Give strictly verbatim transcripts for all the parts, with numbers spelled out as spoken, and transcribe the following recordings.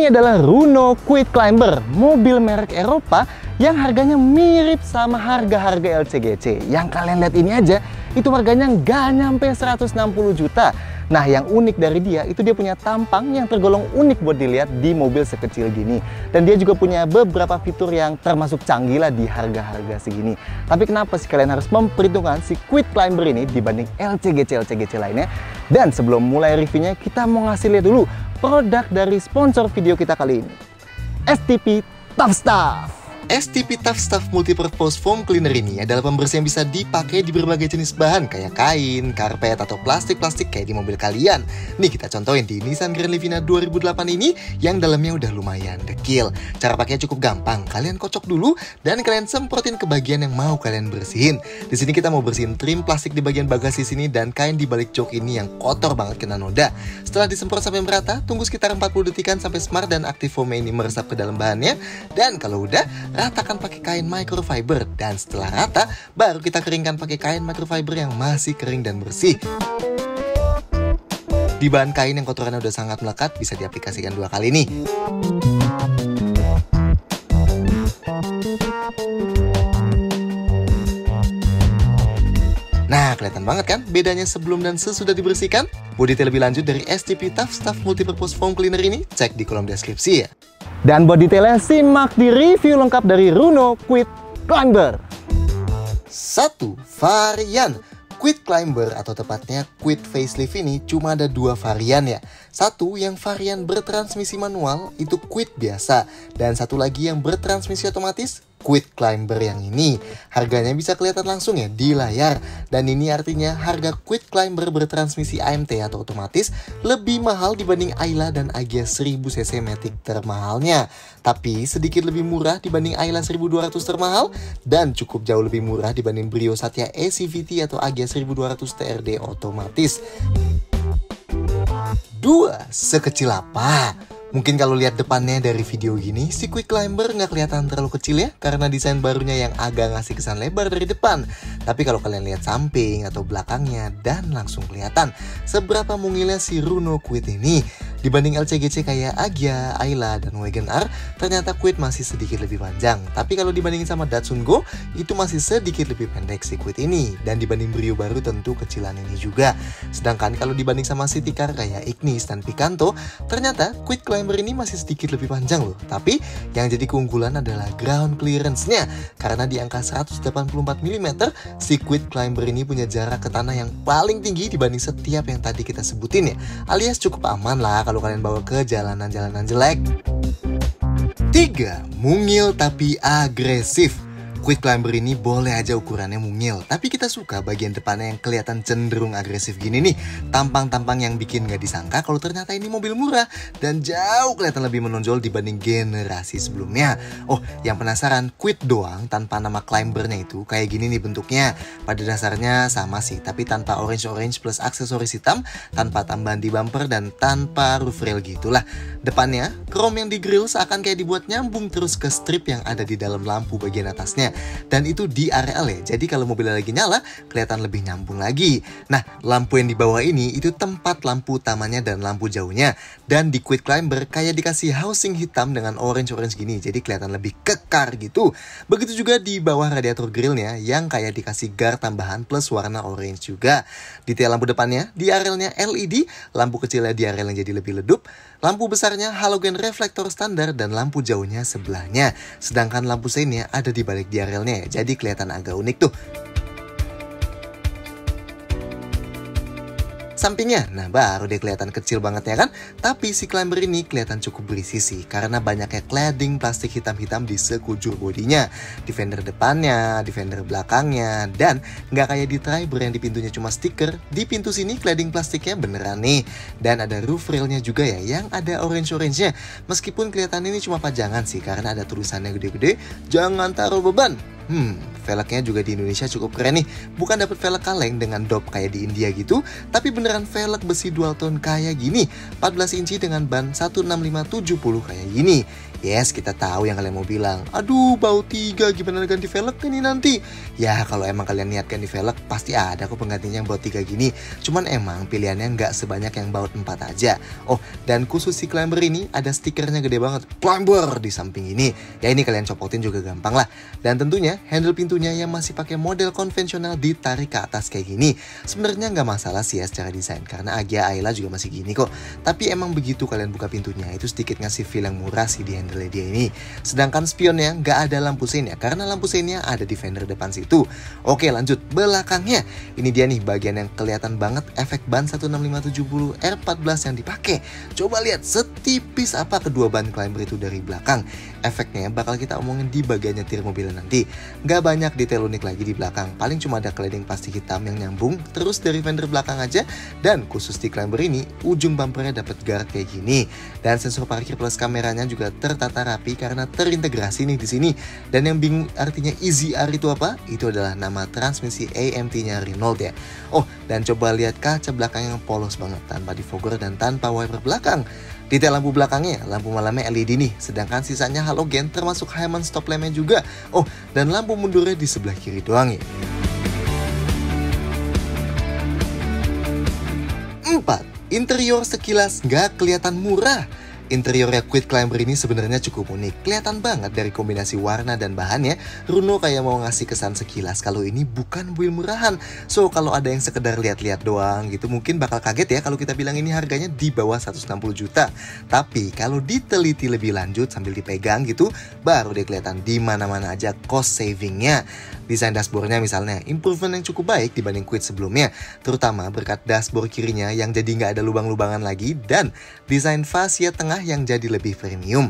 Ini adalah Runo Quid Climber, mobil merek Eropa yang harganya mirip sama harga-harga L C G C. Yang kalian lihat ini aja, itu harganya nggak nyampe seratus enam puluh juta. Nah, yang unik dari dia, itu dia punya tampang yang tergolong unik buat dilihat di mobil sekecil gini. Dan dia juga punya beberapa fitur yang termasuk canggih lah di harga-harga segini. Tapi kenapa sih kalian harus memperhitungkan si Quid Climber ini dibanding L C G C-L C G C lainnya? Dan sebelum mulai reviewnya, kita mau ngasih lihat dulu produk dari sponsor video kita kali ini, S T P Tough Stuff. S T P Tough Stuff Multipurpose Foam Cleaner ini adalah pembersih yang bisa dipakai di berbagai jenis bahan kayak kain, karpet, atau plastik-plastik kayak di mobil kalian. Nih kita contohin di Nissan Grand Livina dua ribu delapan ini yang dalamnya udah lumayan dekil. Cara pakainya cukup gampang, kalian kocok dulu dan kalian semprotin ke bagian yang mau kalian bersihin. Di sini kita mau bersihin trim plastik di bagian bagasi sini dan kain di balik jok ini yang kotor banget kena noda. Setelah disemprot sampai merata, tunggu sekitar empat puluh detikan sampai smart dan aktif foam ini meresap ke dalam bahannya. Dan kalau udah, ratakan pakai kain microfiber, dan setelah rata baru kita keringkan pakai kain microfiber yang masih kering dan bersih. Di bahan kain yang kotorannya udah sangat melekat bisa diaplikasikan dua kali nih. Nah, kelihatan banget kan bedanya sebelum dan sesudah dibersihkan? Mau detail lebih lanjut dari S T P Tough Stuff Multipurpose Foam Cleaner ini? Cek di kolom deskripsi ya. Dan buat detailnya simak di review lengkap dari Runo Quid Climber. Satu. Varian Quid Climber atau tepatnya Quid Facelift ini cuma ada dua varian ya. Satu yang varian bertransmisi manual itu Quid biasa, dan satu lagi yang bertransmisi otomatis Quid Climber yang ini. Harganya bisa kelihatan langsung ya di layar. Dan ini artinya harga Quid Climber bertransmisi A M T atau otomatis lebih mahal dibanding Ayla dan Agya seribu cc Matic termahalnya. Tapi sedikit lebih murah dibanding Ayla seribu dua ratus termahal, dan cukup jauh lebih murah dibanding Brio Satya E C V T atau Agya seribu dua ratus T R D otomatis. Dua. Sekecil apa? Mungkin kalau lihat depannya dari video gini, si Quid Climber nggak kelihatan terlalu kecil ya, karena desain barunya yang agak ngasih kesan lebar dari depan. Tapi kalau kalian lihat samping atau belakangnya, dan langsung kelihatan seberapa mungilnya si Runo Quid ini. Dibanding L C G C kayak Agya, Ayla, dan Wagon R, ternyata Quid masih sedikit lebih panjang. Tapi kalau dibandingin sama Datsun Go, itu masih sedikit lebih pendek si Quid ini. Dan dibanding Brio baru tentu kecilan ini juga. Sedangkan kalau dibanding sama city car kayak Ignis dan Picanto, ternyata Quid Climber ini masih sedikit lebih panjang loh. Tapi yang jadi keunggulan adalah ground clearance-nya. Karena di angka seratus delapan puluh empat milimeter, si Quid Climber ini punya jarak ke tanah yang paling tinggi dibanding setiap yang tadi kita sebutin ya. Alias cukup aman lah kalau kalian bawa ke jalanan-jalanan jelek. Tiga. Mungil tapi agresif. Quid Climber ini boleh aja ukurannya mungil, tapi kita suka bagian depannya yang kelihatan cenderung agresif gini nih. Tampang-tampang yang bikin gak disangka kalau ternyata ini mobil murah dan jauh kelihatan lebih menonjol dibanding generasi sebelumnya. Oh, yang penasaran, Quid doang tanpa nama Climbernya itu kayak gini nih bentuknya. Pada dasarnya sama sih, tapi tanpa orange-orange plus aksesoris hitam, tanpa tambahan di bumper, dan tanpa roof rail gitulah. Depannya, chrome yang di grill seakan kayak dibuat nyambung terus ke strip yang ada di dalam lampu bagian atasnya. Dan itu di R L ya, jadi kalau mobilnya lagi nyala kelihatan lebih nyambung lagi. Nah, lampu yang di bawah ini itu tempat lampu utamanya dan lampu jauhnya. Dan di Quid Climber kayak dikasih housing hitam dengan orange-orange gini, jadi kelihatan lebih kekar gitu. Begitu juga di bawah radiator grillnya yang kayak dikasih guard tambahan plus warna orange juga. Detail lampu depannya di R L-nya L E D, lampu kecilnya di R L yang jadi lebih redup, lampu besarnya halogen reflektor standar, dan lampu jauhnya sebelahnya. Sedangkan lampu seinnya ada di balik di R L-nya ya, jadi kelihatan agak unik tuh. Sampingnya, nah baru dia kelihatan kecil banget ya kan? Tapi si Climber ini kelihatan cukup berisi sih, karena banyaknya cladding plastik hitam-hitam di sekujur bodinya. Di fender depannya, di fender belakangnya, dan nggak kayak di Triber yang di pintunya cuma stiker. Di pintu sini cladding plastiknya beneran nih. Dan ada roof railnya juga ya, yang ada orange-orange-nya. Meskipun kelihatan ini cuma pajangan sih, karena ada tulisannya gede-gede, jangan taruh beban. Hmm, velgnya juga di Indonesia cukup keren nih. Bukan dapat velg kaleng dengan dop kayak di India gitu, tapi beneran velg besi dual tone kayak gini, empat belas inci dengan ban satu enam lima tujuh nol kayak gini. Yes, kita tahu yang kalian mau bilang, aduh baut tiga gimana ganti velg ini nanti. Ya kalau emang kalian niat ganti velg, pasti ada kok penggantinya yang baut tiga gini. Cuman emang pilihannya nggak sebanyak yang baut empat aja. Oh, dan khusus si climber ini ada stikernya gede banget, climber di samping ini. Ya ini kalian copotin juga gampang lah. Dan tentunya handle pintunya yang masih pakai model konvensional ditarik ke atas kayak gini. Sebenarnya nggak masalah sih ya secara desain, karena Agya Ayla juga masih gini kok. Tapi emang begitu kalian buka pintunya, itu sedikit ngasih feel yang murah sih di handle dia ini. Sedangkan spionnya nggak ada lampu sein ya, karena lampu seinnya ada di fender depan situ. Oke lanjut, belakangnya. Ini dia nih bagian yang kelihatan banget efek ban satu enam lima tujuh nol R empat belas yang dipakai. Coba lihat setipis apa kedua ban climber itu dari belakang. Efeknya bakal kita omongin di bagian nyetir mobilnya nanti. Nggak banyak detail unik lagi di belakang, paling cuma ada cladding plastik hitam yang nyambung terus dari fender belakang aja. Dan khusus di climber ini, ujung bumpernya dapat guard kayak gini. Dan sensor parkir plus kameranya juga tertata rapi karena terintegrasi nih di sini. Dan yang bingung artinya Easy R itu apa? Itu adalah nama transmisi A M T-nya Renault ya. Oh, dan coba lihat kaca belakang yang polos banget tanpa defogger dan tanpa wiper belakang. Detail lampu belakangnya, lampu malamnya L E D nih, sedangkan sisanya halogen termasuk Hyman stop lampnya juga. Oh, dan lampu mundurnya di sebelah kiri doang ya. Empat, interior sekilas nggak kelihatan murah. Interiornya Quick Climber ini sebenarnya cukup unik. Kelihatan banget dari kombinasi warna dan bahannya. Runo kayak mau ngasih kesan sekilas kalau ini bukan mobil murahan. So kalau ada yang sekedar lihat-lihat doang gitu, mungkin bakal kaget ya kalau kita bilang ini harganya di bawah seratus enam puluh juta. Tapi kalau diteliti lebih lanjut sambil dipegang gitu, baru deh kelihatan di mana-mana aja cost savingnya. Desain dashboardnya misalnya, improvement yang cukup baik dibanding Quid sebelumnya. Terutama berkat dashboard kirinya yang jadi nggak ada lubang-lubangan lagi. Dan desain fascia tengah yang jadi lebih premium.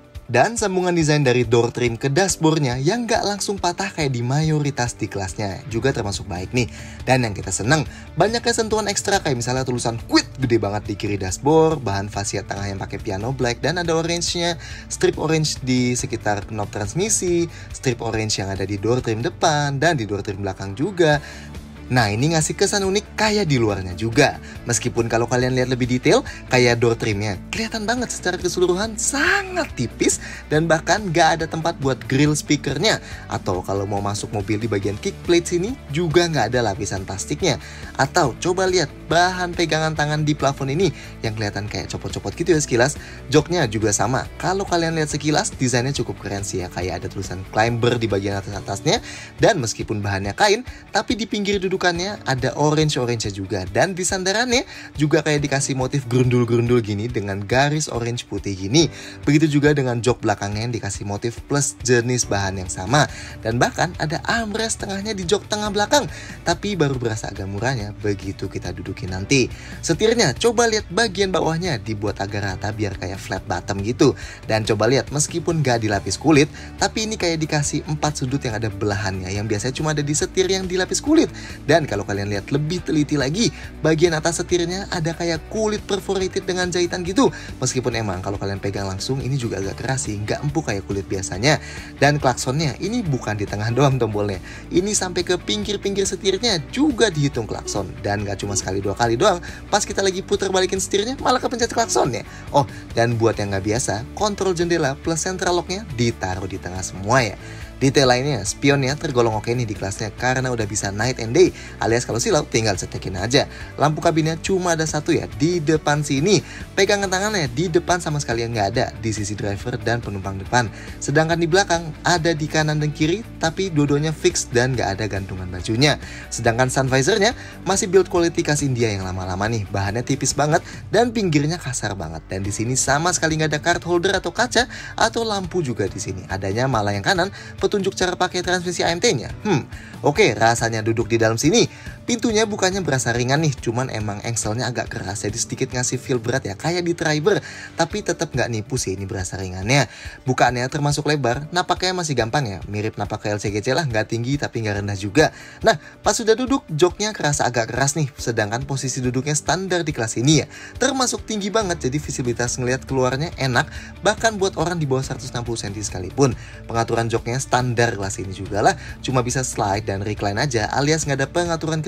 Dan sambungan desain dari door trim ke dashboardnya yang nggak langsung patah kayak di mayoritas di kelasnya juga termasuk baik nih. Dan yang kita seneng, banyaknya sentuhan ekstra kayak misalnya tulisan Quid gede banget di kiri dashboard, bahan fascia tengah yang pakai piano black dan ada orange-nya, strip orange di sekitar knob transmisi, strip orange yang ada di door trim depan dan di door trim belakang juga. Nah ini ngasih kesan unik kayak di luarnya juga. Meskipun kalau kalian lihat lebih detail, kayak door trimnya kelihatan banget secara keseluruhan sangat tipis. Dan bahkan gak ada tempat buat grill speakernya. Atau kalau mau masuk mobil di bagian kick plate sini juga gak ada lapisan plastiknya. Atau coba lihat bahan pegangan tangan di plafon ini yang kelihatan kayak copot-copot gitu ya sekilas. Joknya juga sama. Kalau kalian lihat sekilas desainnya cukup keren sih ya. Kayak ada tulisan climber di bagian atas-atasnya. Dan meskipun bahannya kain, tapi di pinggir duduk ada orange-orange juga. Dan di sandarannya juga kayak dikasih motif gerundul-gerundul gini dengan garis orange putih gini. Begitu juga dengan jok belakangnya yang dikasih motif plus jenis bahan yang sama. Dan bahkan ada armrest tengahnya di jok tengah belakang. Tapi baru berasa agak murahnya begitu kita dudukin nanti. Setirnya coba lihat bagian bawahnya dibuat agak rata biar kayak flat bottom gitu. Dan coba lihat meskipun gak dilapis kulit, tapi ini kayak dikasih empat sudut yang ada belahannya yang biasanya cuma ada di setir yang dilapis kulit. Dan kalau kalian lihat lebih teliti lagi, bagian atas setirnya ada kayak kulit perforated dengan jahitan gitu. Meskipun emang kalau kalian pegang langsung ini juga agak keras sih, nggak empuk kayak kulit biasanya. Dan klaksonnya ini bukan di tengah doang tombolnya, ini sampai ke pinggir-pinggir setirnya juga dihitung klakson. Dan nggak cuma sekali dua kali doang, pas kita lagi putar balikin setirnya malah kepencet klaksonnya. Oh, dan buat yang nggak biasa, kontrol jendela plus central locknya ditaruh di tengah semua ya. Detail lainnya, spionnya tergolong oke nih di kelasnya karena udah bisa night and day, alias kalau silau tinggal cetekin aja. Lampu kabinnya cuma ada satu ya, di depan sini. Pegangan tangannya di depan sama sekali nggak ada, di sisi driver dan penumpang depan. Sedangkan di belakang ada di kanan dan kiri, tapi dua-duanya fix dan nggak ada gantungan bajunya. Sedangkan sun visornya masih build quality khas India yang lama-lama nih, bahannya tipis banget dan pinggirnya kasar banget. Dan di sini sama sekali nggak ada card holder atau kaca atau lampu juga di sini. Adanya malah yang kanan, petunjuk cara pakai transmisi A M T-nya. Hmm, oke, okay, rasanya duduk di dalam sini. Pintunya bukannya berasa ringan nih, cuman emang engselnya agak keras, jadi sedikit ngasih feel berat ya, kayak di Triber. Tapi tetap nggak nipu sih ini berasa ringannya. Bukaannya termasuk lebar, napaknya masih gampang ya, mirip napak ke L C G C lah, nggak tinggi tapi nggak rendah juga. Nah, pas sudah duduk, joknya kerasa agak keras nih, sedangkan posisi duduknya standar di kelas ini ya, termasuk tinggi banget, jadi visibilitas ngelihat keluarnya enak, bahkan buat orang di bawah seratus enam puluh sentimeter sekalipun. Pengaturan joknya standar kelas ini juga lah, cuma bisa slide dan recline aja, alias nggak ada pengaturan ketika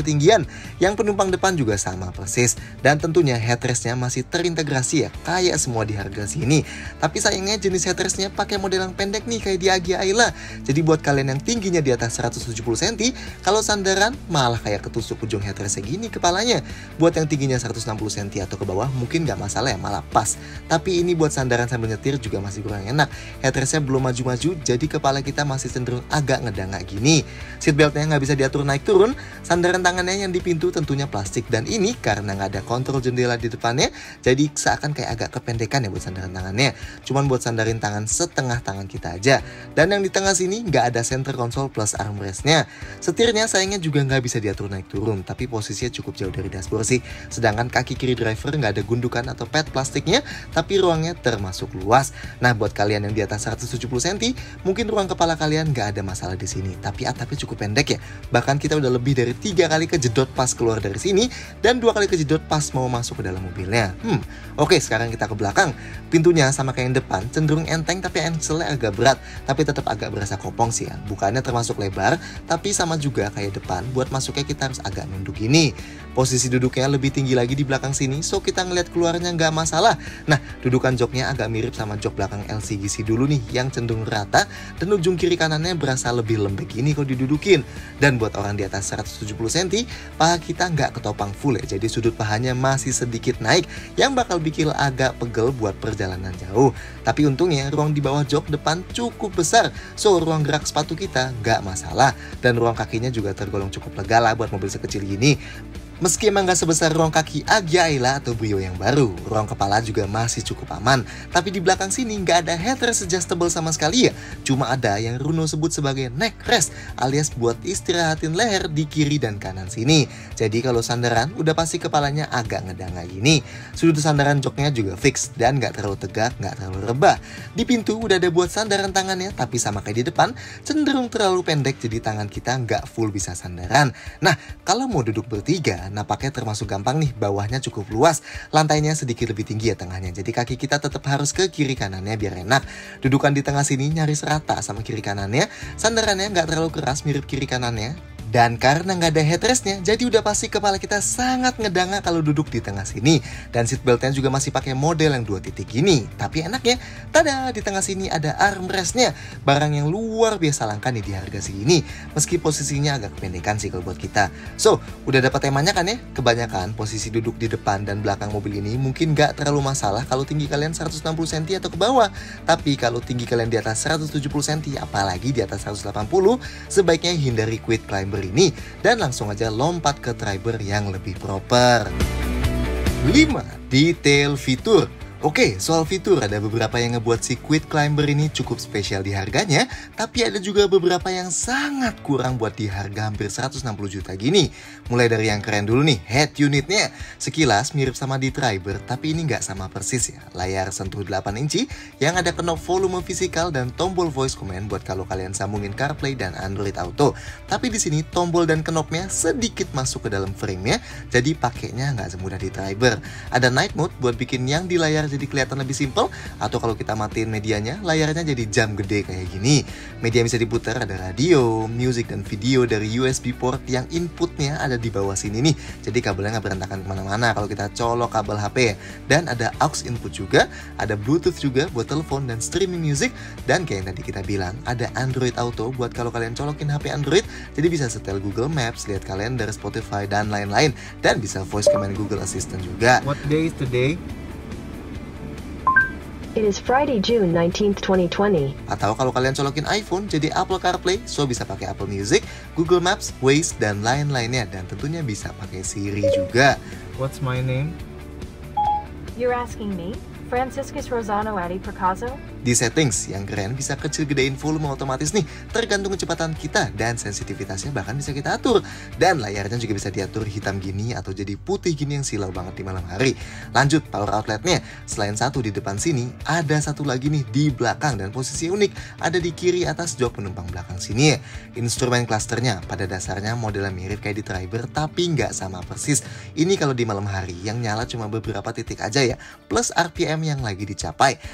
ketinggian. Yang penumpang depan juga sama persis. Dan tentunya headrestnya masih terintegrasi ya, kayak semua di harga sini. Tapi sayangnya jenis headrestnya pakai model yang pendek nih kayak di Agya Ayla. Jadi buat kalian yang tingginya di atas seratus tujuh puluh sentimeter, kalau sandaran malah kayak ketusuk ujung headrest segini kepalanya. Buat yang tingginya seratus enam puluh sentimeter atau ke bawah mungkin gak masalah ya, malah pas. Tapi ini buat sandaran sambil nyetir juga masih kurang enak. Headrestnya belum maju-maju, jadi kepala kita masih cenderung agak ngedangak gini. Seatbeltnya nggak bisa diatur naik turun. Sandaran tangannya yang di pintu tentunya plastik, dan ini karena nggak ada kontrol jendela di depannya, jadi seakan kayak agak kependekan ya buat sandaran tangannya. Cuman buat sandarin tangan setengah tangan kita aja. Dan yang di tengah sini nggak ada center console plus armrestnya. Setirnya sayangnya juga nggak bisa diatur naik turun, tapi posisinya cukup jauh dari dashboard sih. Sedangkan kaki kiri driver nggak ada gundukan atau pad plastiknya, tapi ruangnya termasuk luas. Nah buat kalian yang di atas seratus tujuh puluh sentimeter, mungkin ruang kepala kalian nggak ada masalah di sini. Tapi atapnya cukup pendek ya. Bahkan kita udah lebih dari tiga kali kejedot pas keluar dari sini, dan dua kali kejedot pas mau masuk ke dalam mobilnya. Hmm, oke sekarang kita ke belakang. Pintunya sama kayak yang depan, cenderung enteng tapi anselnya agak berat. Tapi tetap agak berasa kopong sih ya. Bukannya termasuk lebar, tapi sama juga kayak depan. Buat masuknya kita harus agak nunduk gini. Posisi duduknya lebih tinggi lagi di belakang sini, so kita ngeliat keluarnya nggak masalah. Nah, dudukan joknya agak mirip sama jok belakang L C G C dulu nih, yang cenderung rata, dan ujung kiri kanannya berasa lebih lembek gini kalau didudukin. Dan buat orang di atas seratus tujuh puluh sentimeter, paha kita nggak ketopang full ya, jadi sudut pahanya masih sedikit naik, yang bakal bikin agak pegel buat perjalanan jauh. Tapi untungnya ruang di bawah jok depan cukup besar, so ruang gerak sepatu kita nggak masalah, dan ruang kakinya juga tergolong cukup lega lah buat mobil sekecil gini. Meski emang gak sebesar ruang kaki Agya Ayla atau Brio yang baru, ruang kepala juga masih cukup aman. Tapi di belakang sini gak ada headrest adjustable sama sekali ya. Cuma ada yang Runo sebut sebagai neck rest, alias buat istirahatin leher di kiri dan kanan sini. Jadi kalau sandaran udah pasti kepalanya agak ngedangak gini. Sudut sandaran joknya juga fix dan gak terlalu tegak, gak terlalu rebah. Di pintu udah ada buat sandaran tangannya, tapi sama kayak di depan, cenderung terlalu pendek jadi tangan kita gak full bisa sandaran. Nah, kalau mau duduk bertiga, napaknya termasuk gampang nih, bawahnya cukup luas, lantainya sedikit lebih tinggi ya tengahnya, jadi kaki kita tetap harus ke kiri kanannya biar enak. Dudukan di tengah sini nyaris rata sama kiri kanannya, sandarannya nggak terlalu keras mirip kiri kanannya. Dan karena nggak ada headrestnya, jadi udah pasti kepala kita sangat ngedangak kalau duduk di tengah sini. Dan seatbeltnya juga masih pakai model yang dua titik gini. Tapi enaknya, tada, di tengah sini ada armrestnya. Barang yang luar biasa langka nih di harga segini. Meski posisinya agak kependekan sih kalau buat kita. So, udah dapat temanya kan ya? Kebanyakan posisi duduk di depan dan belakang mobil ini mungkin nggak terlalu masalah kalau tinggi kalian seratus enam puluh sentimeter atau ke bawah. Tapi kalau tinggi kalian di atas seratus tujuh puluh sentimeter, apalagi di atas seratus delapan puluh, sebaiknya hindari quit climber ini dan langsung aja lompat ke driver yang lebih proper. lima. Detail fitur. Oke, soal fitur ada beberapa yang ngebuat si Quit Climber ini cukup spesial di harganya, tapi ada juga beberapa yang sangat kurang buat di harga hampir seratus enam puluh juta gini. Mulai dari yang keren dulu nih, head unitnya. Sekilas mirip sama di Triber, tapi ini nggak sama persis ya. Layar sentuh delapan inci yang ada knob volume fisikal dan tombol voice command buat kalau kalian sambungin CarPlay dan Android Auto. Tapi di sini tombol dan knobnya sedikit masuk ke dalam frame-nya, jadi pakainya nggak semudah di Triber. Ada night mode buat bikin yang di layar jadi kelihatan lebih simpel, atau kalau kita matiin medianya, layarnya jadi jam gede kayak gini. Media bisa diputar, ada radio, music, dan video dari U S B port yang inputnya ada di bawah sini nih. Jadi kabelnya nggak berantakan kemana-mana kalau kita colok kabel H P. Dan ada aux input juga, ada Bluetooth juga buat telepon dan streaming music. Dan kayak yang tadi kita bilang, ada Android Auto buat kalau kalian colokin H P Android, jadi bisa setel Google Maps, lihat kalender, Spotify, dan lain-lain. Dan bisa voice command Google Assistant juga. What day is today? It is Friday, June nineteenth, twenty twenty. Atau kalau kalian colokin iPhone, jadi Apple CarPlay, so bisa pakai Apple Music, Google Maps, Waze, dan lain-lainnya. Dan tentunya bisa pakai Siri juga. What's my name? You're asking me? Franciscus Rosano Adi Percazo? Di settings yang keren bisa kecil-gedein volume otomatis nih, tergantung kecepatan kita, dan sensitivitasnya bahkan bisa kita atur. Dan layarnya juga bisa diatur hitam gini atau jadi putih gini yang silau banget di malam hari. Lanjut, power outletnya. Selain satu di depan sini, ada satu lagi nih di belakang, dan posisi unik ada di kiri atas jok penumpang belakang sini ya. Instrumen clusternya pada dasarnya modelnya mirip kayak di Triber, tapi nggak sama persis. Ini kalau di malam hari yang nyala cuma beberapa titik aja ya, plus R P M yang lagi dicapai.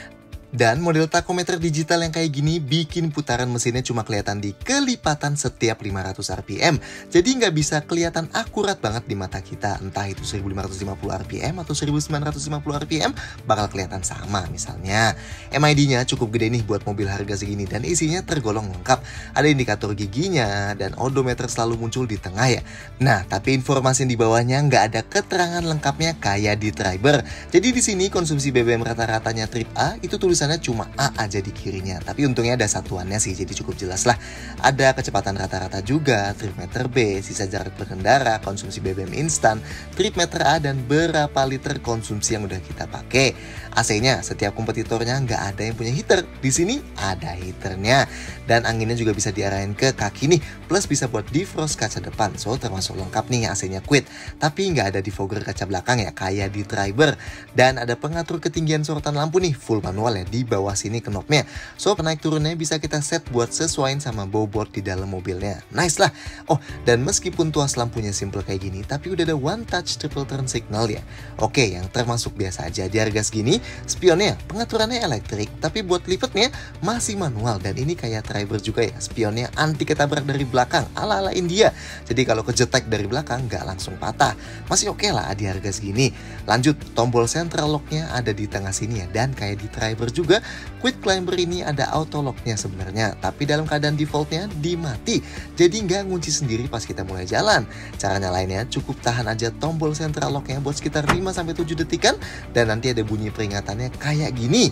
Dan model tachometer digital yang kayak gini bikin putaran mesinnya cuma kelihatan di kelipatan setiap lima ratus R P M. Jadi nggak bisa kelihatan akurat banget di mata kita. Entah itu seribu lima ratus lima puluh R P M atau seribu sembilan ratus lima puluh R P M bakal kelihatan sama misalnya. M I D-nya cukup gede nih buat mobil harga segini dan isinya tergolong lengkap. Ada indikator giginya dan odometer selalu muncul di tengah ya. Nah, tapi informasi di bawahnya nggak ada keterangan lengkapnya kayak di Triber. Jadi di sini konsumsi B B M rata-ratanya trip A itu tulisannya cuma A aja di kirinya, tapi untungnya ada satuannya sih, jadi cukup jelas lah. Ada kecepatan rata-rata juga, trip meter B, sisa jarak berkendara, konsumsi B B M instan, trip meter A, dan berapa liter konsumsi yang udah kita pakai. A C-nya setiap kompetitornya nggak ada yang punya heater, di sini ada heaternya, dan anginnya juga bisa diarahin ke kaki nih, plus bisa buat defrost kaca depan, so termasuk lengkap nih A C-nya Kwid. Tapi nggak ada defogger kaca belakang ya, kayak di Triber, dan ada pengatur ketinggian sorotan lampu nih, full manual ya. Di bawah sini knopnya, so naik turunnya bisa kita set buat sesuaiin sama bobot di dalam mobilnya. Nice lah. Oh, dan meskipun tuas lampunya simple kayak gini, tapi udah ada one touch triple turn signal ya. Oke, yang termasuk biasa aja di harga segini. Spionnya pengaturannya elektrik, tapi buat lipetnya masih manual, dan ini kayak Triber juga ya, spionnya anti ketabrak dari belakang ala-ala India. Jadi kalau kejetek dari belakang nggak langsung patah, masih oke lah di harga segini. Lanjut, tombol central locknya ada di tengah sini ya, dan kayak di Triber juga Juga Kwid Climber ini ada auto locknya sebenarnya, tapi dalam keadaan defaultnya di mati, jadi nggak ngunci sendiri pas kita mulai jalan. Cara nyalainnya cukup tahan aja tombol central locknya buat sekitar lima sampai tujuh detikan, dan nanti ada bunyi peringatannya kayak gini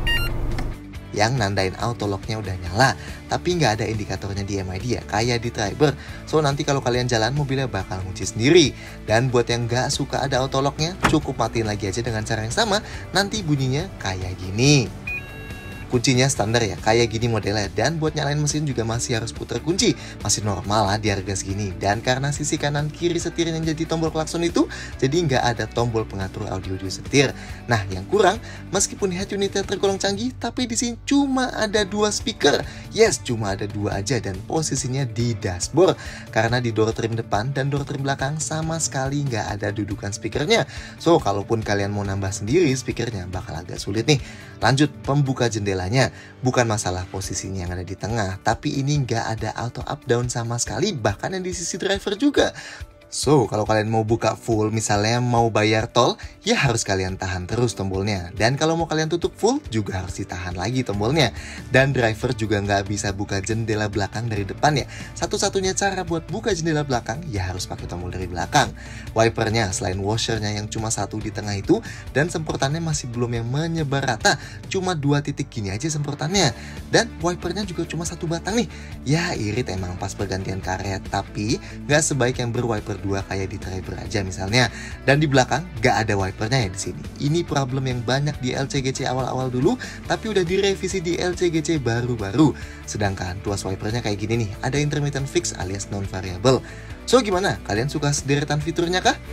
yang nandain auto locknya udah nyala, tapi nggak ada indikatornya di M I D ya, kayak di Triber. So nanti kalau kalian jalan mobilnya bakal ngunci sendiri. Dan buat yang nggak suka ada auto locknya, cukup matiin lagi aja dengan cara yang sama, nanti bunyinya kayak gini. Kuncinya standar ya, kayak gini modelnya, dan buat nyalain mesin juga masih harus putar kunci, masih normal lah di harga segini. Dan karena sisi kanan kiri setir yang jadi tombol klakson itu, jadi nggak ada tombol pengatur audio di setir. Nah, yang kurang, meskipun head unitnya tergolong canggih, tapi di sini cuma ada dua speaker. Yes, cuma ada dua aja, dan posisinya di dashboard. Karena di door trim depan dan door trim belakang sama sekali nggak ada dudukan speakernya. So, kalaupun kalian mau nambah sendiri speakernya bakal agak sulit nih. Lanjut, pembuka jendela. Bukan masalah posisinya yang ada di tengah, tapi ini nggak ada auto up down sama sekali, bahkan yang di sisi driver juga. So, kalau kalian mau buka full, misalnya mau bayar tol, ya harus kalian tahan terus tombolnya. Dan kalau mau kalian tutup full, juga harus ditahan lagi tombolnya. Dan driver juga nggak bisa buka jendela belakang dari depan ya. Satu-satunya cara buat buka jendela belakang, ya harus pakai tombol dari belakang. Wipernya, selain washernya yang cuma satu di tengah itu, dan semprotannya masih belum yang menyebar rata, cuma dua titik gini aja semprotannya. Dan wipernya juga cuma satu batang nih. Ya, irit emang pas pergantian karet, tapi nggak sebaik yang berwiper dua kayak di Triber aja misalnya. Dan di belakang gak ada wipernya ya di sini. Ini problem yang banyak di L C G C awal-awal dulu, tapi udah direvisi di L C G C baru-baru. Sedangkan tuas wipernya kayak gini nih, ada intermittent fix alias non variable. So gimana? Kalian suka sederetan fiturnya kah?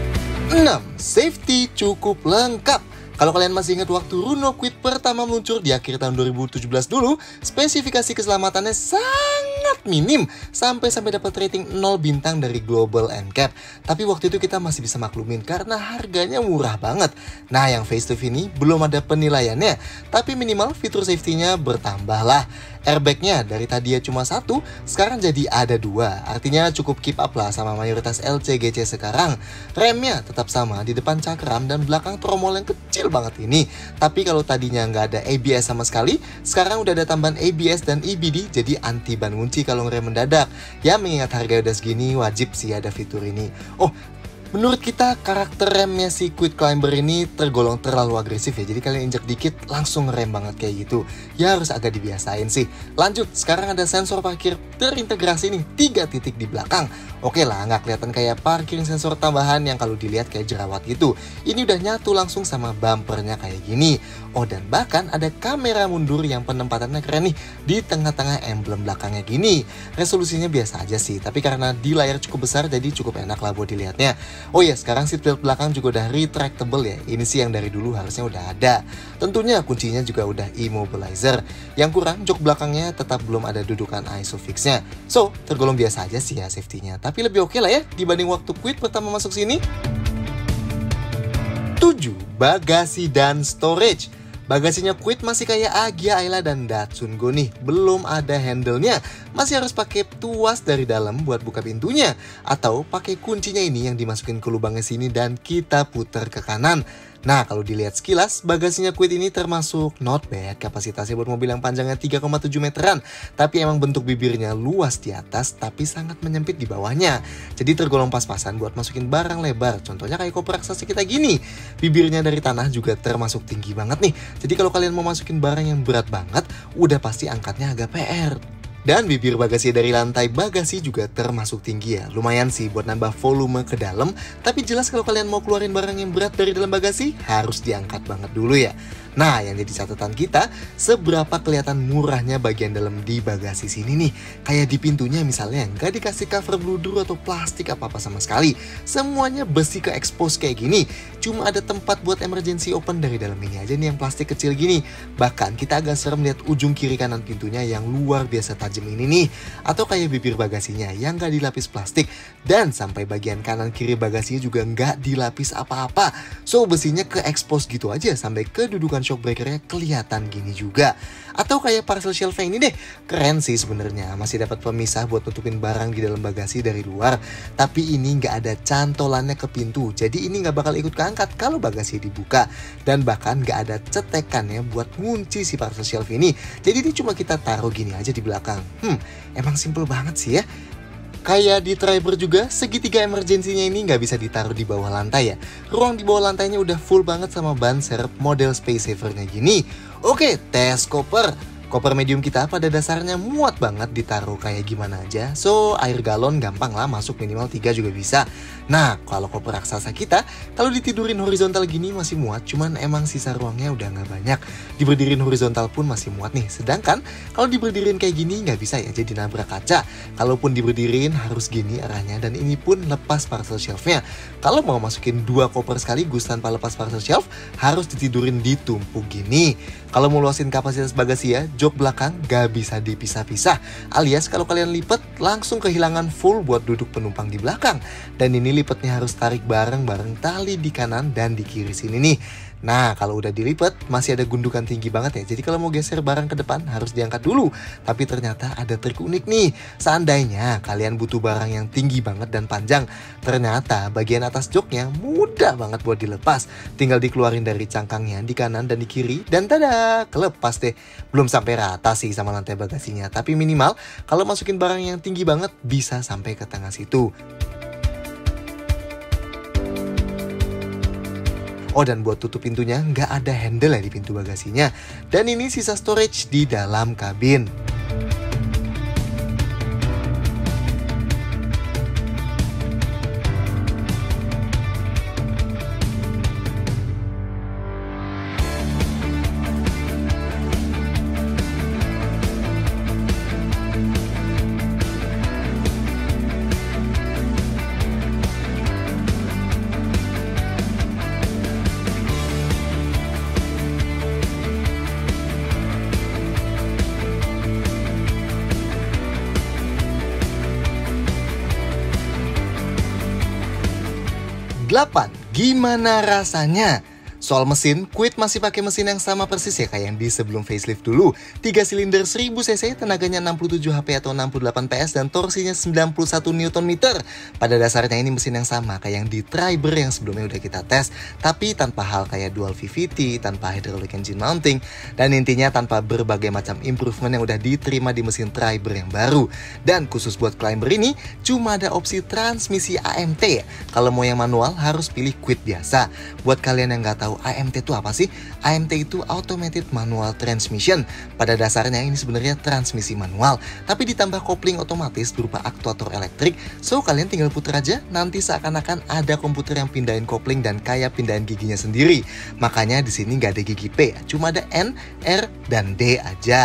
enam. Safety cukup lengkap. Kalau kalian masih ingat waktu Runo Kwid pertama meluncur di akhir tahun dua ribu tujuh belas dulu, spesifikasi keselamatannya sangat minim, sampai-sampai dapat rating nol bintang dari Global N C A P. Tapi waktu itu kita masih bisa maklumin karena harganya murah banget. Nah, yang facelift ini belum ada penilaiannya, tapi minimal fitur safety-nya bertambah lah. Airbag-nya dari tadi ya cuma satu, sekarang jadi ada dua. Artinya cukup keep up lah sama mayoritas L C G C sekarang. Remnya tetap sama, di depan cakram dan belakang tromol yang kecil banget ini. Tapi kalau tadinya nggak ada A B S sama sekali, sekarang udah ada tambahan A B S dan E B D, jadi anti ban kunci kalau ngerem mendadak. Ya mengingat harga udah segini, wajib sih ada fitur ini. Oh, menurut kita karakter remnya si Kwid Climber ini tergolong terlalu agresif ya. Jadi kalian injek dikit langsung ngerem banget kayak gitu. Ya harus agak dibiasain sih. Lanjut, sekarang ada sensor parkir terintegrasi nih, tiga titik di belakang. Oke lah, nggak kelihatan kayak parking sensor tambahan yang kalau dilihat kayak jerawat gitu. Ini udah nyatu langsung sama bumpernya kayak gini. Oh, dan bahkan ada kamera mundur yang penempatannya keren nih di tengah-tengah emblem belakangnya gini. Resolusinya biasa aja sih, tapi karena di layar cukup besar jadi cukup enak lah buat dilihatnya. Oh ya, sekarang seatbelt belakang juga udah retractable ya. Ini sih yang dari dulu harusnya udah ada. Tentunya kuncinya juga udah immobilizer. Yang kurang, jok belakangnya tetap belum ada dudukan isofix-nya. So, tergolong biasa aja sih ya safety-nya. Tapi lebih oke lah ya dibanding waktu Kwid pertama masuk sini. tujuh. Bagasi dan storage. Bagasinya Quid masih kayak Agya, Ayla, dan Datsun Go nih. Belum ada handle-nya. Masih harus pakai tuas dari dalam buat buka pintunya. Atau pakai kuncinya ini yang dimasukin ke lubangnya sini dan kita putar ke kanan. Nah, kalau dilihat sekilas, bagasinya Quid ini termasuk not bad. Kapasitasnya buat mobil yang panjangnya tiga koma tujuh meteran. Tapi emang bentuk bibirnya luas di atas, tapi sangat menyempit di bawahnya. Jadi tergolong pas-pasan buat masukin barang lebar. Contohnya kayak koper raksasa kita gini. Bibirnya dari tanah juga termasuk tinggi banget nih. Jadi kalau kalian mau masukin barang yang berat banget, udah pasti angkatnya agak P R. Dan bibir bagasi dari lantai bagasi juga termasuk tinggi ya. Lumayan sih buat nambah volume ke dalam. Tapi jelas kalau kalian mau keluarin barang yang berat dari dalam bagasi, harus diangkat banget dulu ya. Nah, yang jadi catatan kita, seberapa kelihatan murahnya bagian dalam di bagasi sini nih. Kayak di pintunya misalnya, nggak dikasih cover bludur atau plastik apa-apa sama sekali. Semuanya besi ke expose kayak gini. Cuma ada tempat buat emergency open dari dalam ini aja nih yang plastik kecil gini. Bahkan kita agak serem lihat ujung kiri kanan pintunya yang luar biasa tajam ini nih. Atau kayak bibir bagasinya yang nggak dilapis plastik. Dan sampai bagian kanan kiri bagasinya juga nggak dilapis apa-apa. So, besinya ke expose gitu aja sampai kedudukan shock breakernya kelihatan gini juga. Atau kayak parcel shelf ini deh, keren sih sebenarnya, masih dapat pemisah buat nutupin barang di dalam bagasi dari luar. Tapi ini nggak ada cantolannya ke pintu, jadi ini nggak bakal ikut keangkat kalau bagasi dibuka. Dan bahkan nggak ada cetekannya buat ngunci si parcel shelf ini. Jadi ini cuma kita taruh gini aja di belakang. Hmm, emang simple banget sih ya. Kayak di Triber juga, segitiga emergensinya ini nggak bisa ditaruh di bawah lantai ya. Ruang di bawah lantainya udah full banget sama ban serep model space savernya gini. Oke, tes koper. Koper medium kita pada dasarnya muat banget ditaruh kayak gimana aja. So, air galon gampang lah masuk, minimal tiga juga bisa. Nah, kalau koper raksasa kita, kalau ditidurin horizontal gini masih muat. Cuman emang sisa ruangnya udah nggak banyak. Diberdiriin horizontal pun masih muat nih. Sedangkan kalau diberdiriin kayak gini nggak bisa ya, jadi nabrak kaca. Kalaupun diberdiriin harus gini arahnya. Dan ini pun lepas parcel shelfnya. Kalau mau masukin dua koper sekaligus tanpa lepas parcel shelf, harus ditidurin ditumpuk gini. Kalau mau luasin kapasitas bagasi ya, jok belakang gak bisa dipisah-pisah. Alias kalau kalian lipet, langsung kehilangan full buat duduk penumpang di belakang. Dan ini lipetnya harus tarik bareng-bareng tali di kanan dan di kiri sini nih. Nah, kalau udah dilipet, masih ada gundukan tinggi banget ya. Jadi kalau mau geser barang ke depan, harus diangkat dulu. Tapi ternyata ada trik unik nih. Seandainya kalian butuh barang yang tinggi banget dan panjang, ternyata bagian atas joknya mudah banget buat dilepas. Tinggal dikeluarin dari cangkangnya di kanan dan di kiri, dan tada, kelepas deh. Belum sampai rata sih sama lantai bagasinya. Tapi minimal, kalau masukin barang yang tinggi banget, bisa sampai ke tengah situ. Oh, dan buat tutup pintunya nggak ada handle ya di pintu bagasinya. Dan ini sisa storage di dalam kabin. delapan. Gimana rasanya? Soal mesin, Quid masih pakai mesin yang sama persis ya kayak yang di sebelum facelift dulu. tiga silinder seribu cc, tenaganya enam puluh tujuh H P atau enam puluh delapan P S dan torsinya sembilan puluh satu Newton meter. Pada dasarnya ini mesin yang sama kayak yang di Triber yang sebelumnya udah kita tes, tapi tanpa hal kayak dual V V T, tanpa hydraulic engine mounting, dan intinya tanpa berbagai macam improvement yang udah diterima di mesin Triber yang baru. Dan khusus buat Climber ini, cuma ada opsi transmisi A M T ya. Kalau mau yang manual harus pilih Quid biasa. Buat kalian yang nggak tahu A M T itu apa sih? A M T itu Automated Manual Transmission. Pada dasarnya ini sebenarnya transmisi manual, tapi ditambah kopling otomatis berupa aktuator elektrik. So kalian tinggal puter aja, nanti seakan-akan ada komputer yang pindahin kopling dan kayak pindahin giginya sendiri. Makanya di sini nggak ada gigi P, cuma ada N, R, dan D aja.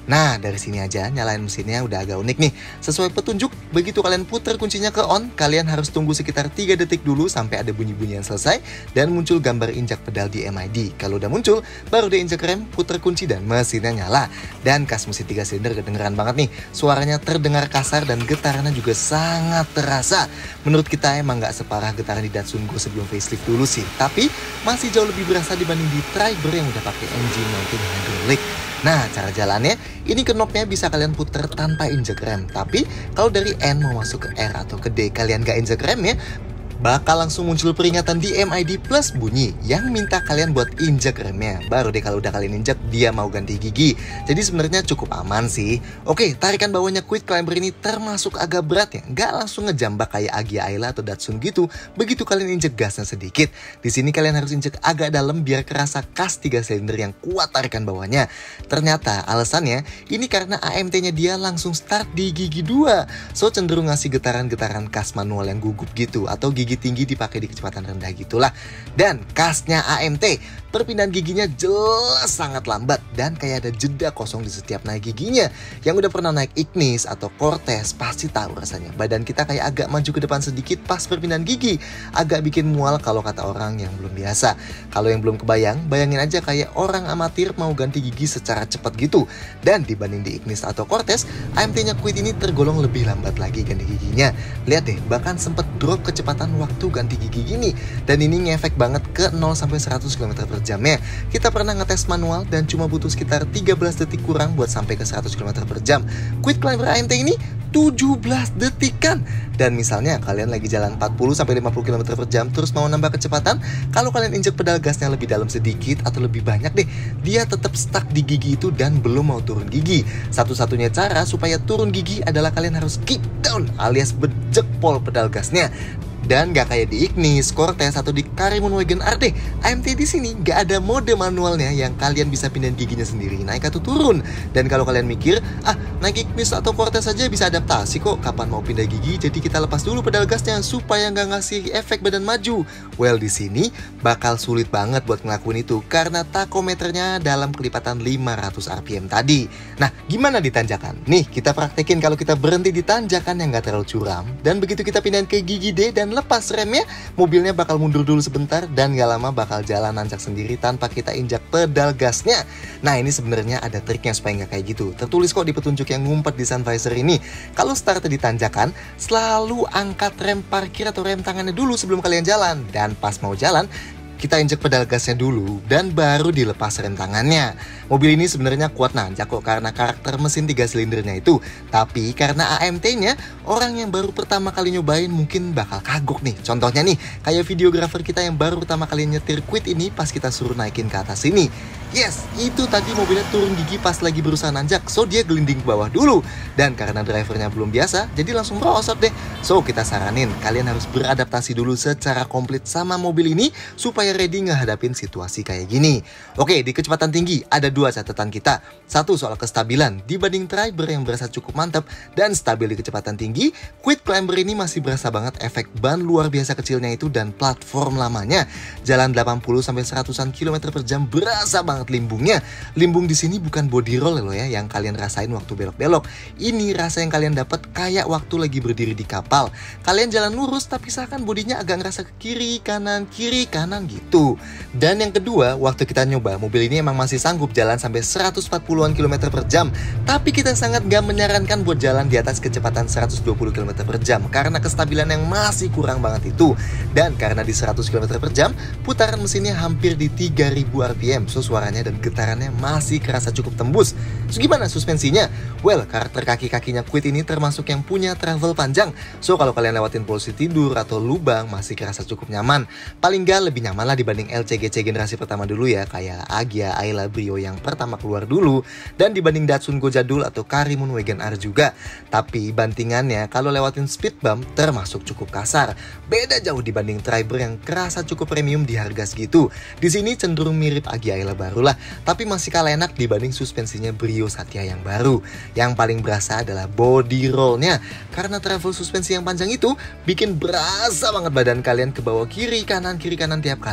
Nah, dari sini aja nyalain mesinnya udah agak unik nih. Sesuai petunjuk, begitu kalian putar kuncinya ke on, kalian harus tunggu sekitar tiga detik dulu sampai ada bunyi-bunyian selesai dan muncul gambar injak pedal di M I D. Kalau udah muncul, baru deh injak rem, putar kunci dan mesinnya nyala. Dan kas mesin tiga silinder kedengeran banget nih. Suaranya terdengar kasar dan getarannya juga sangat terasa. Menurut kita emang nggak separah getaran di Datsun Go sebelum facelift dulu sih. Tapi masih jauh lebih berasa dibanding di Triber yang udah pakai engine mounted hydraulic. Nah, cara jalannya, ini knopnya bisa kalian puter tanpa injek rem. Tapi kalau dari N mau masuk ke R atau ke D kalian gak injek rem ya, bakal langsung muncul peringatan di M I D plus bunyi yang minta kalian buat injek remnya. Baru deh kalau udah kalian injek, dia mau ganti gigi. Jadi sebenarnya cukup aman sih. Oke, tarikan bawahnya Quick Climber ini termasuk agak berat ya. Nggak langsung ngejambak kayak Agya Ayla atau Datsun gitu. Begitu kalian injek gasnya sedikit. Di sini kalian harus injek agak dalam biar kerasa kas tiga silinder yang kuat tarikan bawahnya. Ternyata alasannya ini karena A M T-nya dia langsung start di gigi dua. So cenderung ngasih getaran-getaran kas manual yang gugup gitu atau gigi tinggi dipakai di kecepatan rendah gitulah. Dan kasnya A M T, perpindahan giginya jelas sangat lambat dan kayak ada jeda kosong di setiap naik giginya. Yang udah pernah naik Ignis atau Cortez pasti tahu rasanya. Badan kita kayak agak maju ke depan sedikit pas perpindahan gigi. Agak bikin mual kalau kata orang yang belum biasa. Kalau yang belum kebayang, bayangin aja kayak orang amatir mau ganti gigi secara cepat gitu. Dan dibanding di Ignis atau Cortez, A M T-nya Kwid ini tergolong lebih lambat lagi ganti giginya. Lihat deh, bahkan sempet drop kecepatan waktu ganti gigi gini. Dan ini ngefek banget ke nol sampai seratus kilometer per jamnya. Kita pernah ngetes manual dan cuma butuh sekitar tiga belas detik kurang buat sampai ke seratus kilometer per jam. Quick Climber A M T ini tujuh belas detikan. Dan misalnya kalian lagi jalan empat puluh sampai lima puluh kilometer per jam terus mau nambah kecepatan, kalau kalian injek pedal gasnya lebih dalam sedikit atau lebih banyak deh, dia tetap stuck di gigi itu dan belum mau turun gigi. Satu-satunya cara supaya turun gigi adalah kalian harus kick down alias bejekpol pedal gasnya. Dan gak kayak di Ignis, Cortez atau di Karimun Wagon R deh, A M T di sini gak ada mode manualnya yang kalian bisa pindahin giginya sendiri naik atau turun. Dan kalau kalian mikir, ah naik Ignis atau Cortez aja bisa adaptasi kok kapan mau pindah gigi, jadi kita lepas dulu pedal gasnya supaya gak ngasih efek badan maju. Well, di sini bakal sulit banget buat ngelakuin itu karena takometernya dalam kelipatan lima ratus R P M tadi. Nah, gimana di tanjakan? Nih, kita praktekin kalau kita berhenti di tanjakan yang gak terlalu curam, dan begitu kita pindahin ke gigi D dan lepas remnya, mobilnya bakal mundur dulu sebentar dan gak lama bakal jalan nanjak sendiri tanpa kita injak pedal gasnya. Nah, ini sebenarnya ada triknya supaya nggak kayak gitu. Tertulis kok di petunjuk yang ngumpet di sun visor ini. Kalau start di tanjakan, selalu angkat rem parkir atau rem tangannya dulu sebelum kalian jalan. Dan pas mau jalan, kita injek pedal gasnya dulu dan baru dilepas rem tangannya. Mobil ini sebenarnya kuat nanjak kok karena karakter mesin tiga silindernya itu. Tapi karena A M T-nya, orang yang baru pertama kali nyobain mungkin bakal kagok nih. Contohnya nih, kayak videografer kita yang baru pertama kali nyetir Kwid ini pas kita suruh naikin ke atas ini. Yes, itu tadi mobilnya turun gigi pas lagi berusaha nanjak, so dia gelinding ke bawah dulu. Dan karena drivernya belum biasa, jadi langsung merosot deh. So kita saranin, kalian harus beradaptasi dulu secara komplit sama mobil ini supaya ready ngehadapin situasi kayak gini. Oke, di kecepatan tinggi ada dua catatan kita. Satu soal kestabilan, dibanding Triber yang berasa cukup mantap dan stabil di kecepatan tinggi, Quick Climber ini masih berasa banget efek ban luar biasa kecilnya itu dan platform lamanya. Jalan delapan puluh sampai seratusan kilometer per jam berasa banget limbungnya. Limbung di sini bukan body roll loh ya yang kalian rasain waktu belok-belok. Ini rasa yang kalian dapat kayak waktu lagi berdiri di kapal. Kalian jalan lurus tapi seakan bodinya agak ngerasa ke kiri kanan kiri kanan gitu. Dan yang kedua, waktu kita nyoba mobil ini emang masih sanggup jalan sampai seratus empat puluhan kilometer per jam. Tapi kita sangat gak menyarankan buat jalan di atas kecepatan seratus dua puluh kilometer per jam karena kestabilan yang masih kurang banget itu. Dan karena di seratus kilometer per jam, putaran mesinnya hampir di tiga ribu R P M. So suaranya dan getarannya masih kerasa cukup tembus. So gimana suspensinya? Well, karakter kaki-kakinya Kwid ini termasuk yang punya travel panjang. So kalau kalian lewatin polisi tidur atau lubang masih kerasa cukup nyaman. Paling gak lebih nyaman lah dibanding L C G C generasi pertama dulu ya, kayak Agya, Ayla, Brio yang pertama keluar dulu, dan dibanding Datsun Go jadul atau Karimun Wagon R juga. Tapi bantingannya kalau lewatin speed bump termasuk cukup kasar. Beda jauh dibanding Triber yang kerasa cukup premium di harga segitu. Di sini cenderung mirip Agya Ayla baru lah, tapi masih kalah enak dibanding suspensinya Brio Satya yang baru. Yang paling berasa adalah body rollnya, karena travel suspensi yang panjang itu bikin berasa banget badan kalian ke bawah kiri kanan kiri kanan tiap kali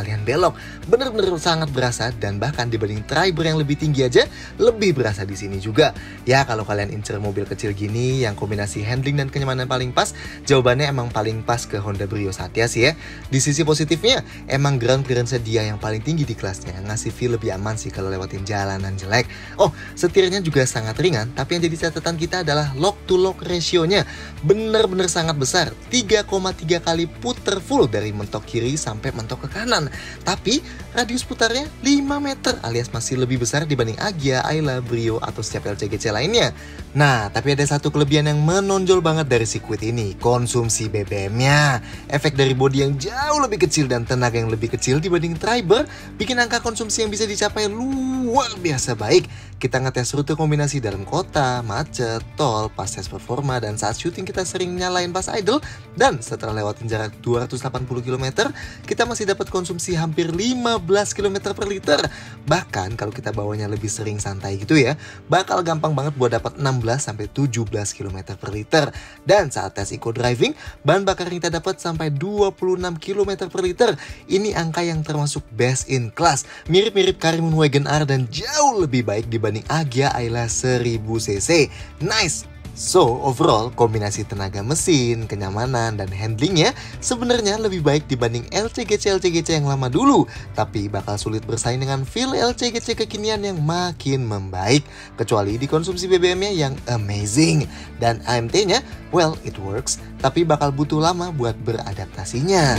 kalian belok. Bener-bener sangat berasa, dan bahkan dibanding Triber yang lebih tinggi aja, lebih berasa di sini juga. Ya kalau kalian incer mobil kecil gini yang kombinasi handling dan kenyamanan paling pas, jawabannya emang paling pas ke Honda Brio Satya sih ya. Di sisi positifnya, emang ground clearance dia yang paling tinggi di kelasnya, ngasih feel lebih aman sih kalau lewatin jalanan jelek. Oh, setirnya juga sangat ringan, tapi yang jadi catatan kita adalah lock to lock ratio-nya bener-bener sangat besar, tiga koma tiga kali puter full dari mentok kiri sampai mentok ke kanan. Tapi radius putarnya lima meter alias masih lebih besar dibanding Agya, Ayla, Brio atau setiap L C G C lainnya. Nah, tapi ada satu kelebihan yang menonjol banget dari sirkuit ini, konsumsi B B M-nya. Efek dari bodi yang jauh lebih kecil dan tenaga yang lebih kecil dibanding Triber bikin angka konsumsi yang bisa dicapai luar biasa baik. Kita ngetes rute kombinasi dalam kota, macet, tol, pas tes performa, dan saat syuting kita sering nyalain pas idle. Dan setelah lewatin jarak dua ratus delapan puluh kilometer, kita masih dapat konsumsi hampir lima belas kilometer per liter. Bahkan kalau kita bawanya lebih sering santai gitu ya, bakal gampang banget buat dapat enam belas sampai tujuh belas kilometer per liter. Dan saat tes eco driving, bahan bakar yang kita dapat sampai dua puluh enam kilometer per liter. Ini angka yang termasuk best in class, mirip-mirip Karimun Wagon R dan jauh lebih baik dibanding Agya Ayla seribu cc. Nice! So, overall, kombinasi tenaga mesin, kenyamanan, dan handlingnya sebenarnya lebih baik dibanding L C G C-L C G C yang lama dulu. Tapi bakal sulit bersaing dengan feel L C G C kekinian yang makin membaik. Kecuali di konsumsi B B M-nya yang amazing. Dan A M T-nya, well, it works. Tapi bakal butuh lama buat beradaptasinya.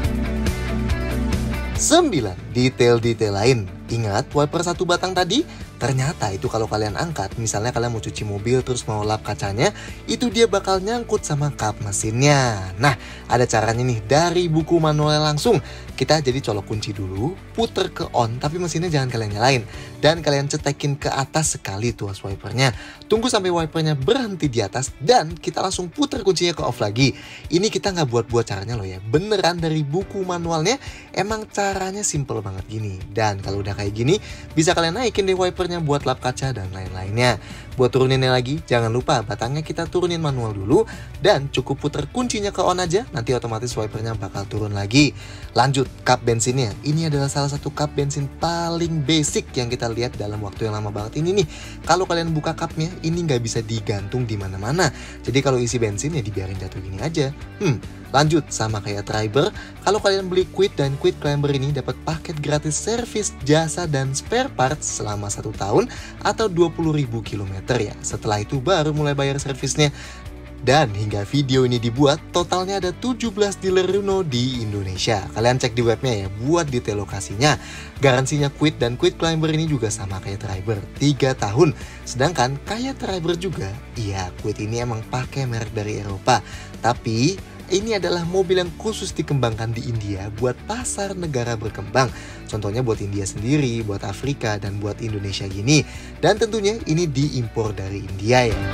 sembilan. Detail-detail lain. Ingat wiper satu batang tadi? Ternyata itu kalau kalian angkat, misalnya kalian mau cuci mobil terus mau lap kacanya, itu dia bakal nyangkut sama kap mesinnya. Nah, ada caranya nih dari buku manualnya langsung. Kita jadi colok kunci dulu, puter ke on, tapi mesinnya jangan kalian nyalain. Dan kalian cetekin ke atas sekali tuas wipernya. Tunggu sampai wipernya berhenti di atas dan kita langsung puter kuncinya ke off lagi. Ini kita nggak buat-buat caranya loh ya. Beneran dari buku manualnya, emang caranya simple banget gini. Dan kalau udah kayak gini, bisa kalian naikin deh wipernya buat lap kaca dan lain-lainnya. Buat turuninnya lagi, jangan lupa batangnya kita turunin manual dulu dan cukup puter kuncinya ke on aja, nanti otomatis wipernya bakal turun lagi. Lanjut, kap bensinnya. Ini adalah salah satu kap bensin paling basic yang kita lihat dalam waktu yang lama banget ini nih. Kalau kalian buka kapnya, ini nggak bisa digantung di mana-mana. Jadi kalau isi bensin ya dibiarin jatuh gini aja. Hmm, lanjut sama kayak Triber, kalau kalian beli Quid dan Quid Climber ini dapat paket gratis servis, jasa, dan spare parts selama satu tahun atau dua puluh ribu kilometer ya. Setelah itu baru mulai bayar servisnya. Dan hingga video ini dibuat, totalnya ada tujuh belas dealer Runo di Indonesia. Kalian cek di webnya ya buat detail lokasinya. Garansinya Quid dan Quid Climber ini juga sama kayak Triber, tiga tahun. Sedangkan kayak Triber juga, iya Quid ini emang pakai merek dari Eropa. Tapi ini adalah mobil yang khusus dikembangkan di India buat pasar negara berkembang. Contohnya buat India sendiri, buat Afrika, dan buat Indonesia gini. Dan tentunya ini diimpor dari India ya.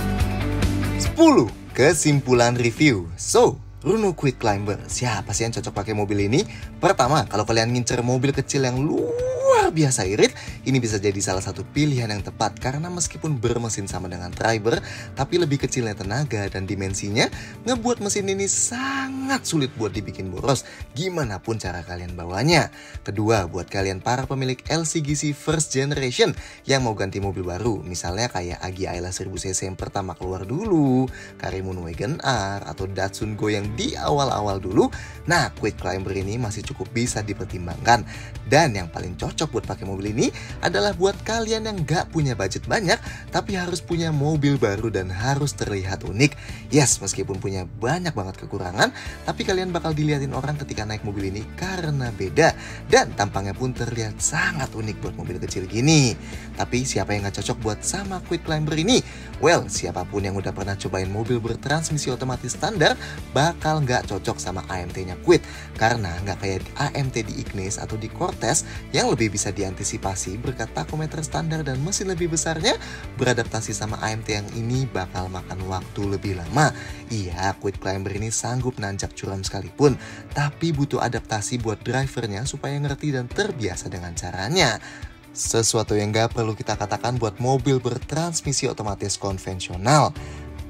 sepuluh. Kesimpulan review. So, Runo Quid Climber, siapa sih yang cocok pakai mobil ini? Pertama, kalau kalian ngincer mobil kecil yang luar biasa irit, ini bisa jadi salah satu pilihan yang tepat. Karena meskipun bermesin sama dengan Triber, tapi lebih kecilnya tenaga dan dimensinya ngebuat mesin ini sangat sulit buat dibikin boros, gimana pun cara kalian bawanya. Kedua, buat kalian para pemilik L C G C first generation yang mau ganti mobil baru, misalnya kayak Agya Ayla seribu cc yang pertama keluar dulu, Karimun Wagon R, atau Datsun Go yang di awal-awal dulu, nah Quid Climber ini masih cukup bisa dipertimbangkan. Dan yang paling cocok buat pakai mobil ini adalah buat kalian yang gak punya budget banyak tapi harus punya mobil baru dan harus terlihat unik. Yes, meskipun punya banyak banget kekurangan, tapi kalian bakal dilihatin orang ketika naik mobil ini karena beda. Dan tampangnya pun terlihat sangat unik buat mobil kecil gini. Tapi siapa yang gak cocok buat sama Quid Climber ini? Well, siapapun yang udah pernah cobain mobil bertransmisi otomatis standar bakal nggak cocok sama A M T-nya Quid. Karena nggak kayak A M T di Ignis atau di Cortez yang lebih bisa diantisipasi berkat tachometer standar dan mesin lebih besarnya, beradaptasi sama A M T yang ini bakal makan waktu lebih lama. Iya, Quid Climber ini sanggup nanjak curam sekalipun, tapi butuh adaptasi buat drivernya supaya ngerti dan terbiasa dengan caranya. Sesuatu yang gak perlu kita katakan buat mobil bertransmisi otomatis konvensional.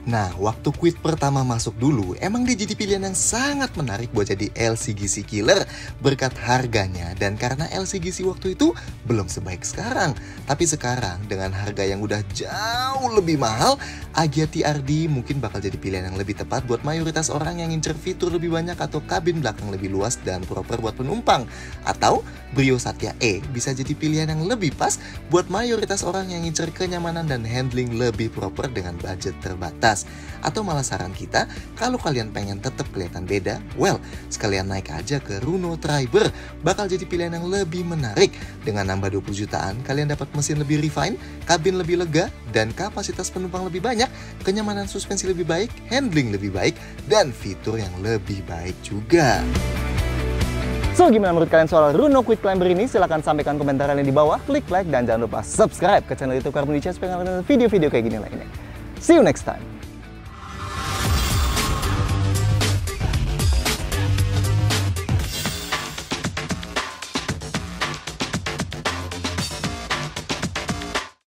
Nah, waktu Kwid pertama masuk dulu, emang dia jadi pilihan yang sangat menarik buat jadi L C G C killer berkat harganya. Dan karena L C G C waktu itu belum sebaik sekarang. Tapi sekarang dengan harga yang udah jauh lebih mahal, Agya T R D mungkin bakal jadi pilihan yang lebih tepat buat mayoritas orang yang ngincer fitur lebih banyak atau kabin belakang lebih luas dan proper buat penumpang. Atau Brio Satya E bisa jadi pilihan yang lebih pas buat mayoritas orang yang ngincer kenyamanan dan handling lebih proper dengan budget terbatas. Atau malah saran kita, kalau kalian pengen tetap kelihatan beda, well, sekalian naik aja ke Runo Triber. Bakal jadi pilihan yang lebih menarik. Dengan nambah dua puluh jutaan, kalian dapat mesin lebih refine, kabin lebih lega, dan kapasitas penumpang lebih banyak, kenyamanan suspensi lebih baik, handling lebih baik, dan fitur yang lebih baik juga. So, gimana menurut kalian soal Runo Kwid Climber ini? Silahkan sampaikan komentar kalian di bawah, klik like, dan jangan lupa subscribe ke channel YouTube Car Indonesia supaya kalian nonton video-video kayak gini lainnya. See you next time!